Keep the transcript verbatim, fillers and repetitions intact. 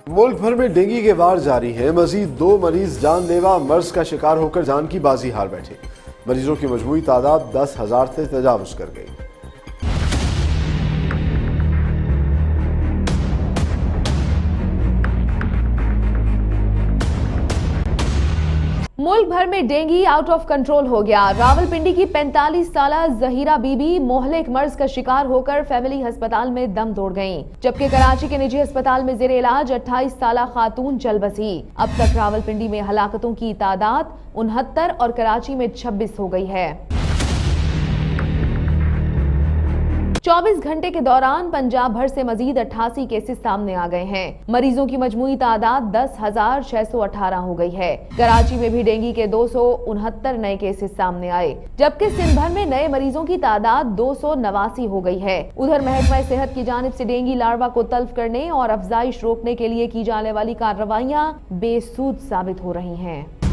मुल्क भर में डेंगू के वार जारी है। मजीद दो मरीज जानलेवा मर्ज का शिकार होकर जान की बाजी हार बैठे। मरीजों की मजमूई तादाद दस हजार से तजावुज कर गई। मुल्क भर में डेंगू आउट ऑफ कंट्रोल हो गया। रावलपिंडी की पैंतालीस साला जहीरा बीबी मोहलिक मर्ज का शिकार होकर फैमिली अस्पताल में दम तोड़ गईं, जबकि कराची के निजी अस्पताल में जेरे इलाज अट्ठाईस साला खातून चल बसी। अब तक रावलपिंडी में हलाकतों की तादाद उनहत्तर और कराची में छब्बीस हो गई है। चौबीस घंटे के दौरान पंजाब भर से मजीद अट्ठासी केसेस सामने आ गए हैं। मरीजों की मजमूई तादाद दस हजार छह सौ अठारह हो गई है। कराची में भी डेंगू के दो सौ उनहत्तर नए केसेस सामने आए, जबकि सिंध भर में नए मरीजों की तादाद दो सौ नवासी हो गई है। उधर महकमा सेहत की जानिब से डेंगू लार्वा को तल्फ करने और अफजाइश रोकने के लिए की जाने वाली कार्रवाइयाँ बेसूद साबित हो रही हैं।